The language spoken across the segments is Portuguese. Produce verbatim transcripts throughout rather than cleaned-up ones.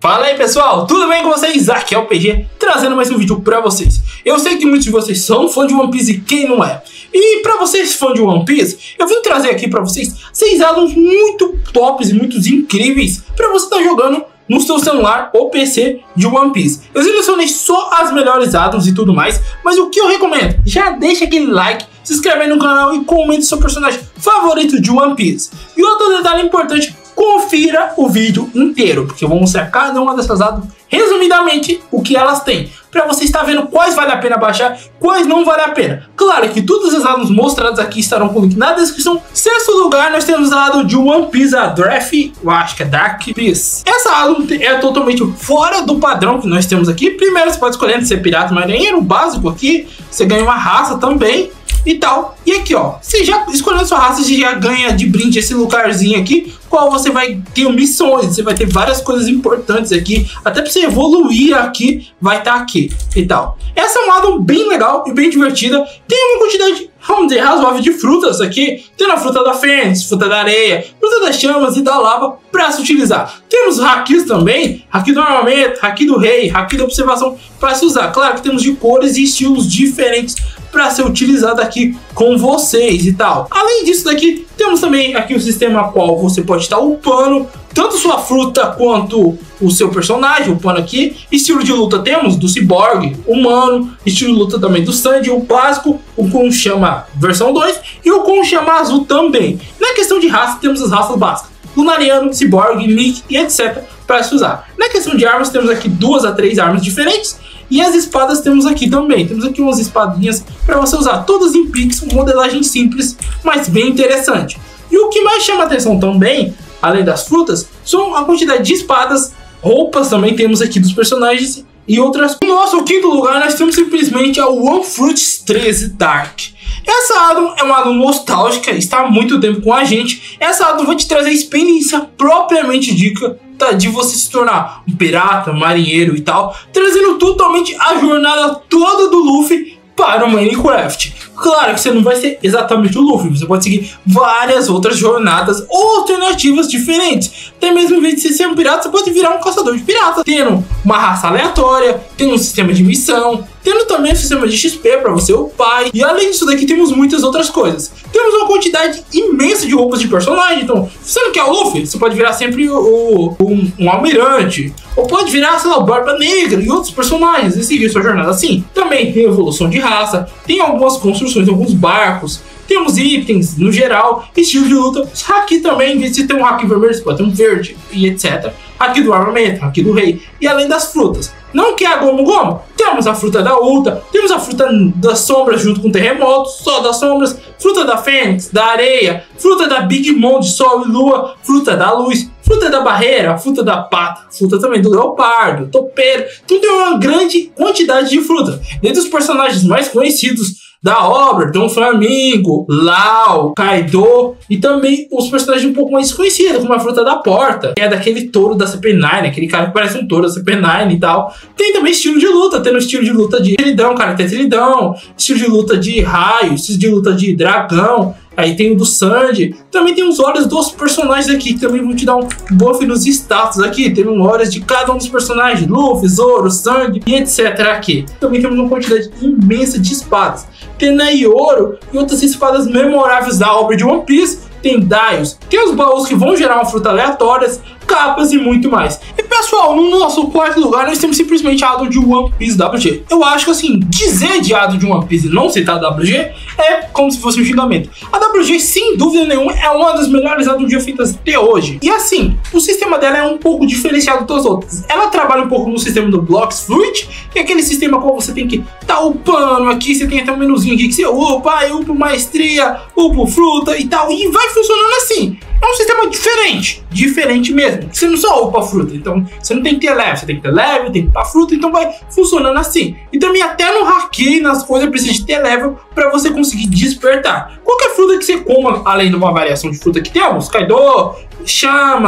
Fala aí pessoal, tudo bem com vocês? Aqui é o P G, trazendo mais um vídeo pra vocês. Eu sei que muitos de vocês são fã de One Piece e quem não é. E pra vocês fã de One Piece, eu vim trazer aqui pra vocês seis addons muito tops e muito incríveis pra você estar tá jogando no seu celular ou P C de One Piece. Eu selecionei só as melhores addons e tudo mais, mas o que eu recomendo? Já deixa aquele like, se inscreve aí no canal e comente seu personagem favorito de One Piece. E outro detalhe importante, confira o vídeo inteiro, porque eu vou mostrar cada uma dessas addons, resumidamente, o que elas têm, para você estar vendo quais vale a pena baixar, quais não vale a pena. Claro que todas as addons mostradas aqui estarão com o link na descrição. Sexto lugar, nós temos a addon de One Piece, a Draft, eu acho que é Dark Piece. Essa addon é totalmente fora do padrão que nós temos aqui. Primeiro, você pode escolher entre ser pirata, marinheiro, básico aqui, você ganha uma raça também e tal. E aqui, ó, você já escolhendo sua raça, você já ganha de brinde esse lugarzinho aqui, qual você vai ter missões, você vai ter várias coisas importantes aqui, até pra você evoluir aqui, vai estar tá aqui e tal. Essa é uma addon bem legal e bem divertida, tem uma quantidade, vamos dizer, razoável de frutas aqui, tem a fruta da fênix, fruta da areia, fruta das chamas e da lava para se utilizar. Temos hakis também, haki do armamento, haki do rei, haki da observação para se usar. Claro que temos de cores e estilos diferentes para ser utilizado aqui com vocês e tal. Além disso daqui, temos também aqui o sistema qual você pode estar upando tanto sua fruta quanto o seu personagem, upando aqui. Estilo de luta temos do Cyborg, humano, estilo de luta também do Sandy, o básico, o com chama versão dois e o com chama azul também. Na questão de raça, temos as raças básicas, Lunariano, Cyborg, Mickey e etc para se usar. Na questão de armas, temos aqui duas a três armas diferentes. E as espadas temos aqui também. Temos aqui umas espadinhas para você usar. Todas em pixel, modelagem simples, mas bem interessante. E o que mais chama atenção também, além das frutas, são a quantidade de espadas, roupas também temos aqui dos personagens e outras. No nosso quinto lugar, nós temos simplesmente a One Fruits treze Dark. Essa addon é uma addon nostálgica, está há muito tempo com a gente. Essa addon vai te trazer a experiência propriamente dita de você se tornar um pirata, marinheiro e tal, trazendo totalmente a jornada toda do Luffy para o Minecraft. Claro que você não vai ser exatamente o Luffy, você pode seguir várias outras jornadas ou alternativas diferentes. Até mesmo em vez de ser um pirata, você pode virar um caçador de pirata, tendo uma raça aleatória, tendo um sistema de missão, tendo também um sistema de X P para você upar. E além disso daqui temos muitas outras coisas. Temos uma quantidade imensa de roupas de personagem. Então, você não quer o Luffy, você pode virar sempre o, o, um, um almirante, ou pode virar, sei lá, o Barba Negra e outros personagens e seguir sua jornada assim. Também tem evolução de raça, tem algumas construções, alguns barcos, temos itens no geral, estilo de luta. Haki também, em vez de ter um haki vermelho, você pode ter um verde e etc. Haki do armamento, haki do rei, e além das frutas. Não quer a Gomu Gomu? Temos a fruta da Uta, temos a fruta das sombras junto com o terremoto, só das sombras, fruta da fênix, da areia, fruta da Big Mom de sol e lua, fruta da luz, fruta da barreira, fruta da pata, fruta também do leopardo, topeiro. Então tem uma grande quantidade de fruta. Dentre os personagens mais conhecidos da obra, Dom Flamingo, Lau, Kaido e também os personagens um pouco mais desconhecidos, como a fruta da porta, que é daquele touro da C P nove, aquele cara que parece um touro da C P nove e tal. Tem também estilo de luta, tendo estilo de luta de tridão, cara, tem tridão, estilo de luta de raio, estilo de luta de dragão. Aí tem o do Sandy. Também tem os olhos dos personagens aqui, que também vão te dar um buff nos status aqui. Tem um olhos de cada um dos personagens, Luffy, Zoro, Sandy e etc aqui. Também temos uma quantidade imensa de espadas. Tem Naioro e outras espadas memoráveis da obra de One Piece. Tem Daios, tem os baús que vão gerar uma fruta aleatórias, capas e muito mais. E pessoal, no nosso quarto lugar nós temos simplesmente a addon de One Piece W G. Eu acho que assim, dizer de addon de One Piece e não citar W G é como se fosse um xingamento. A W G, sem dúvida nenhuma, é uma das melhores addons já feitas até hoje. E assim, o sistema dela é um pouco diferenciado das outras. Ela trabalha um pouco no sistema do Blocks Fluid, que é aquele sistema qual você tem que tá upando aqui, você tem até um menuzinho aqui que você upa, aí upa maestria, upa fruta e tal, e vai funcionando assim. É um sistema diferente, diferente mesmo. Você não só upa fruta, então você não tem que ter leve, você tem que ter leve, tem que upar fruta, então vai funcionando assim. E também até no haki, nas coisas, precisa de ter level para você conseguir despertar. Qualquer fruta que você coma, além de uma variação de fruta que temos, Kaido, chamas,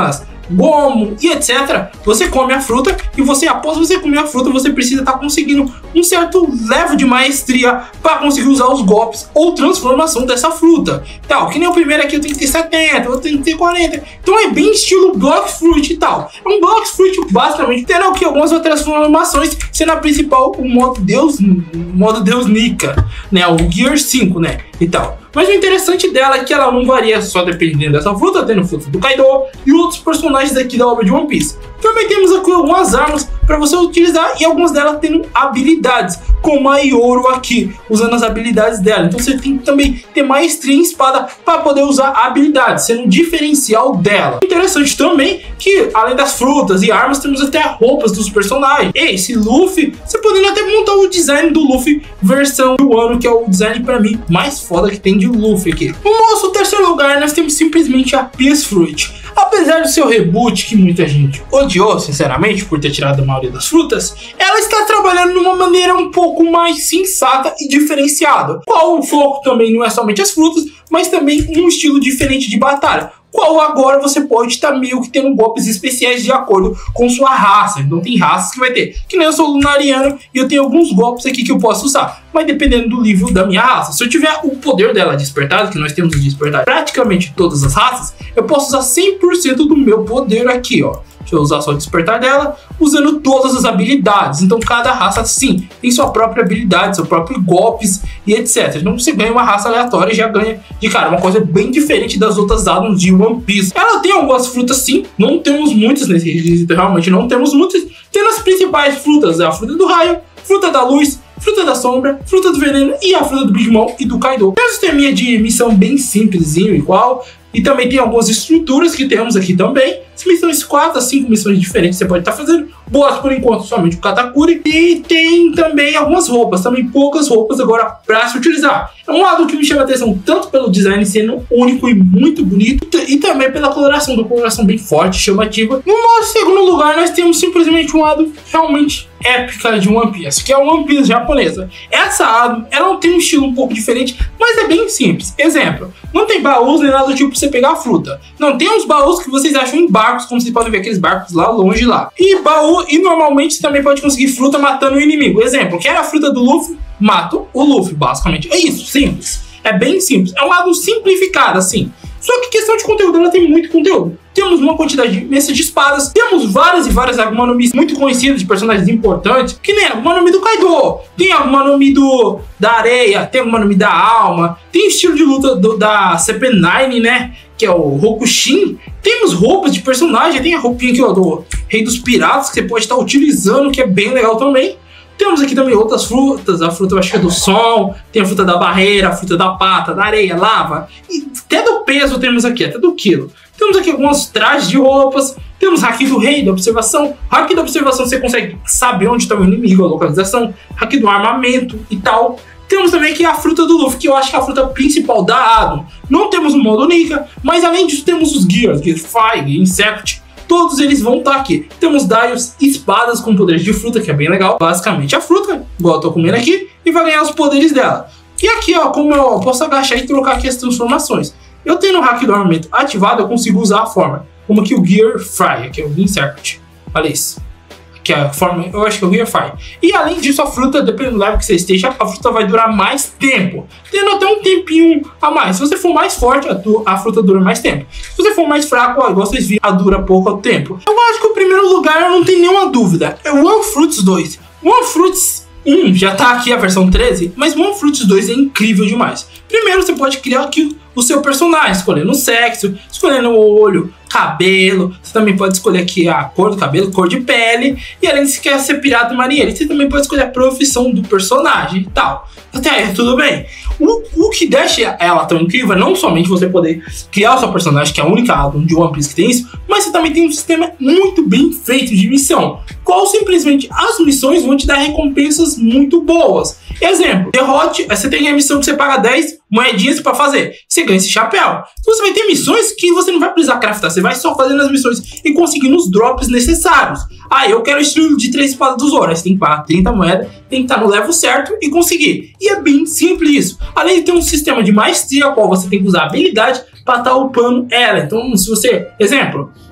gomo e etcétera. Você come a fruta e você, após você comer a fruta, você precisa estar tá conseguindo um certo level de maestria para conseguir usar os golpes ou transformação dessa fruta. Tal, que nem o primeiro aqui eu tenho que ter setenta, eu tenho que ter quarenta. Então é bem estilo Blox Fruit e tal. É um Blox Fruit basicamente tendo aqui algumas outras transformações, sendo a principal o modo Deus, o modo Deus Nika, né? O Gear cinco, né? E tal. Mas o interessante dela é que ela não varia só dependendo dessa fruta, tendo fruta do Kaido e outros personagens aqui da obra de One Piece. Também temos aqui algumas armas para você utilizar e algumas delas tendo habilidades, como a Yoro aqui, usando as habilidades dela. Então você tem que também ter maestria em espada para poder usar habilidades, sendo um diferencial dela. Interessante também que, além das frutas e armas, temos até roupas dos personagens. E esse Luffy, você podendo até montar o design do Luffy versão do ano, que é o design para mim mais foda que tem de Luffy aqui. No nosso terceiro lugar, nós temos simplesmente a Peace Fruit. Apesar do seu reboot, que muita gente odiou, sinceramente, por ter tirado a maioria das frutas, ela está trabalhando de uma maneira um pouco mais sensata e diferenciada. Qual o foco também não é somente as frutas, mas também um estilo diferente de batalha. Qual agora você pode estar meio que tendo golpes especiais de acordo com sua raça. Então tem raças que vai ter, que nem eu sou lunariano e eu tenho alguns golpes aqui que eu posso usar, mas dependendo do nível da minha raça. Se eu tiver o poder dela despertado, que nós temos o despertar praticamente todas as raças, eu posso usar cem por cento do meu poder aqui, ó. Deixa eu usar só o despertar dela, usando todas as habilidades. Então cada raça sim tem sua própria habilidade, seus próprios golpes e etcétera. Então você ganha uma raça aleatória e já ganha de cara uma coisa bem diferente das outras addons de One Piece. Ela tem algumas frutas sim, não temos muitas nesse registro, realmente não temos muitas. Tendo as principais frutas, é a fruta do raio, fruta da luz, fruta da sombra, fruta do veneno e a fruta do Big Mom e do Kaido. Tem um sisteminha de missão bem simplesinho, igual. E também tem algumas estruturas que temos aqui também. Missões quatro a cinco missões diferentes você pode estar fazendo. Boas por enquanto, somente o Katakuri. E tem também algumas roupas, também poucas roupas agora para se utilizar. É um lado que me chama a atenção tanto pelo design sendo único e muito bonito, e também pela coloração, da coloração bem forte, chamativa. No nosso segundo lugar, nós temos simplesmente um lado realmente épica de One Piece, que é o One Piece japonesa. Essa ado, ela não tem um estilo um pouco diferente, mas é bem simples. Exemplo, não tem baús nem nada do tipo pra você pegar a fruta. Não, tem uns baús que vocês acham em barcos, como vocês podem ver aqueles barcos lá longe lá. E baú, e normalmente você também pode conseguir fruta matando o inimigo. Exemplo, quer a fruta do Luffy? Mato o Luffy, basicamente. É isso, simples. É bem simples. É um lado simplificado, assim. Só que questão de conteúdo, ela tem muito conteúdo. Temos uma quantidade imensa de espadas, temos várias e várias Akuma no Mi muito conhecidas de personagens importantes, que nem a Akuma no Mi do Kaido, tem a Akuma no Mi do, da areia, tem a Akuma no Mi da alma, tem o estilo de luta do, da C P nove, né, que é o Rokushin. Temos roupas de personagem, tem a roupinha aqui ó, do Rei dos Piratas, que você pode estar utilizando, que é bem legal também. Temos aqui também outras frutas, a fruta eu acho que é do som, tem a fruta da barreira, a fruta da pata, da areia, lava, e até do peso temos aqui, até do quilo. Temos aqui alguns trajes de roupas, temos Haki do Rei, da observação. Haki da observação você consegue saber onde está o inimigo, a localização, Haki do armamento e tal. Temos também aqui a fruta do Luffy, que eu acho que é a fruta principal da Ado. Não temos o modo Nika, mas além disso temos os Gears, Gear cinco, Insect. Todos eles vão estar aqui. Temos Daios, espadas com poderes de fruta, que é bem legal. Basicamente a fruta, igual eu tô comendo aqui, e vai ganhar os poderes dela. E aqui, ó, como eu posso agachar e trocar aqui as transformações. Eu tendo o Haki do armamento ativado, eu consigo usar a forma. Como aqui o Gear Fry, que é o Insect. Olha isso. Que é a forma, eu acho que é o Gear Fry. E além disso, a fruta, dependendo do level que você esteja, a fruta vai durar mais tempo. Tendo até um tempinho a mais. Se você for mais forte, a, tu, a fruta dura mais tempo. Se você for mais fraco, ó, igual vocês viram, a dura pouco tempo. Eu acho que o primeiro lugar, eu não tenho nenhuma dúvida, é o One Fruits dois. One Fruits um já tá aqui a versão treze, mas One Fruits dois é incrível demais. Primeiro você pode criar aqui o seu personagem, escolhendo o sexo, escolhendo o olho, cabelo. Você também pode escolher aqui a cor do cabelo, cor de pele. E além de se quer ser pirata e marinheiro, você também pode escolher a profissão do personagem e tal. Até aí, tudo bem. O, o que deixa ela tão incrível é não somente você poder criar o seu personagem, que é a única addon de One Piece que tem isso, mas você também tem um sistema muito bem feito de missão, qual simplesmente as missões vão te dar recompensas muito boas. Exemplo, derrote, você tem a missão que você paga dez moedinhas para fazer, você ganha esse chapéu. Então você vai ter missões que você não vai precisar craftar, você vai só fazendo as missões e conseguindo os drops necessários. Ah, eu quero o estilo de três espadas do Zoro, aí você tem que pagar trinta moedas, tem que estar no level certo e conseguir. E é bem simples isso. Além de ter um sistema de maestria, qual você tem que usar habilidade para estar upando ela. Então, se você, exemplo,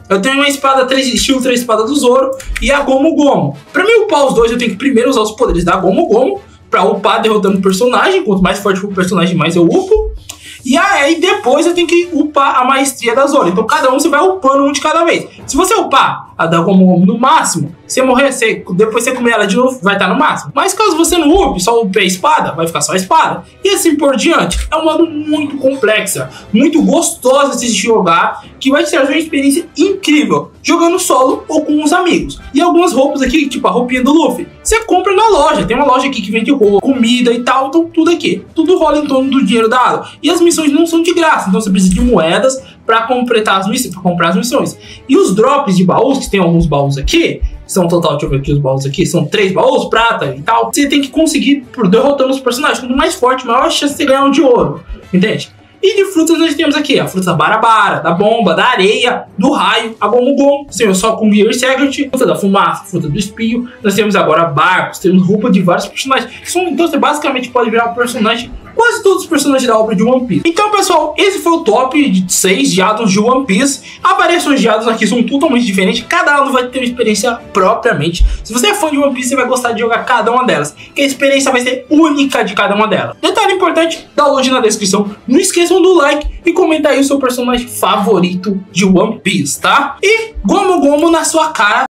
eu tenho uma espada três, estilo três espada do Zoro e a Gomu Gomu. Pra mim upar os dois, eu tenho que primeiro usar os poderes da Gomu Gomu pra upar derrotando o personagem. Quanto mais forte for o personagem, mais eu upo. E aí depois eu tenho que upar a maestria da Zoro. Então cada um você vai upando um de cada vez. Se você upar a da Gomu Gomu no máximo, você morrer, você, depois você comer ela de novo, vai estar no máximo. Mas caso você não upe, só upe a espada, vai ficar só a espada. E assim por diante. É um modo muito complexa, muito gostosa de se jogar, que vai te trazer uma experiência incrível, jogando solo ou com os amigos. E algumas roupas aqui, tipo a roupinha do Luffy, você compra na loja. Tem uma loja aqui que vende roupa, comida e tal, então tudo aqui. Tudo rola em torno do dinheiro da água. E as missões não são de graça, então você precisa de moedas para completar as missões, para comprar as missões. E os drops de baús, que tem alguns baús aqui, são total, deixa eu ver aqui os baús aqui, são três baús, prata e tal. Você tem que conseguir por derrotando os personagens. Quanto mais forte, maior a chance de você ganhar um de ouro, entende? E de frutas nós temos aqui a fruta da Barabara, da Bomba, da Areia, do Raio, a Gomu Gomu, tem o Sokun Gear Secret, fruta da Fumaça, fruta do Espio. Nós temos agora barcos, temos roupa de vários personagens. Então você basicamente pode virar um personagem, quase todos os personagens da obra de One Piece. Então pessoal, esse foi o top de seis de addons de One Piece. As variações de addons aqui são totalmente diferentes, cada addon vai ter uma experiência propriamente. Se você é fã de One Piece, você vai gostar de jogar cada uma delas, que a experiência vai ser única de cada uma delas. Detalhe importante, download na descrição. Não esqueçam do like e comentar aí o seu personagem favorito de One Piece, tá? E Gomu Gomu na sua cara.